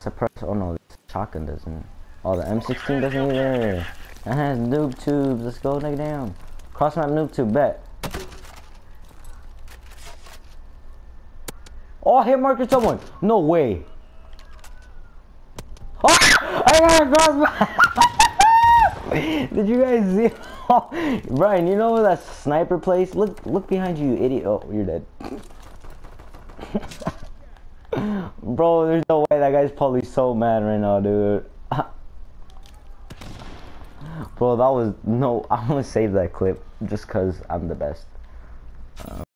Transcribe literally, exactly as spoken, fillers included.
suppress. Oh no, this shotgun doesn't. Oh, the M sixteen doesn't either. That has noob tubes. Let's go, nigga, down. Cross map noob tube, bet. Oh, hit marker someone. No way. Oh, I got a cross map. Did you guys see? Oh, Brian, you know that sniper place? Look, look behind you, you idiot. Oh, you're dead. Bro, there's no way. That guy's probably so mad right now, dude. Bro, that was no. I'm gonna save that clip just cause I'm the best. Uh,